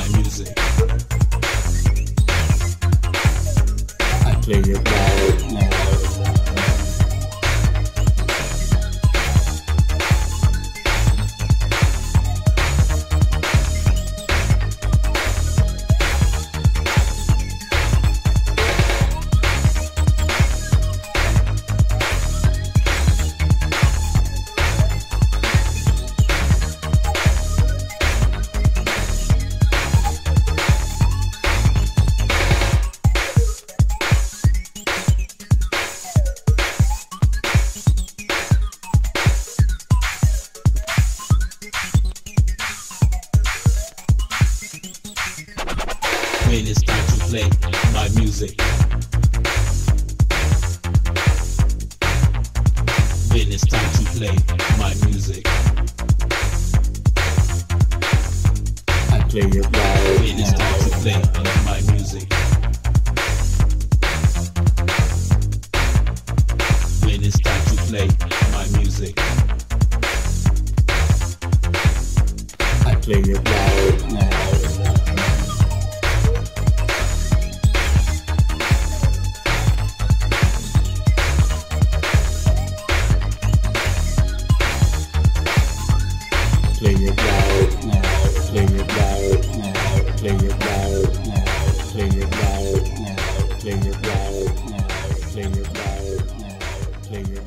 my music. I play it right now. When it's time to play my music. When it's time to play my music. I play it right When it's time to play my music. When it's time to play my music. I play it right now. Play it right now, play it right now, play it right now, play it right now, play it right now, play it right now, play it